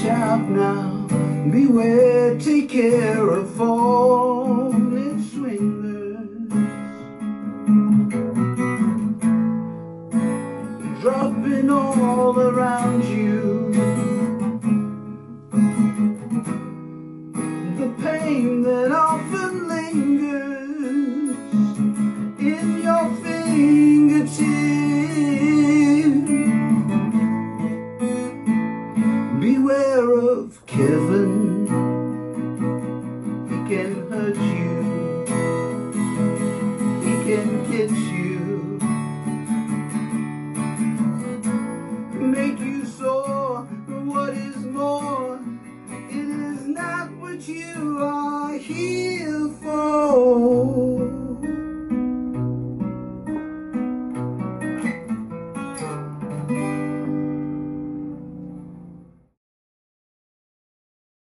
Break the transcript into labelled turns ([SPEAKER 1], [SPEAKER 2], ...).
[SPEAKER 1] out now. Beware, take care of falling swingers, dropping all around you. The pain that often lingers in your fingertips. Beware of Kevin, he can hurt you, he can get you, make you sore. What is more, it is not what you are here for.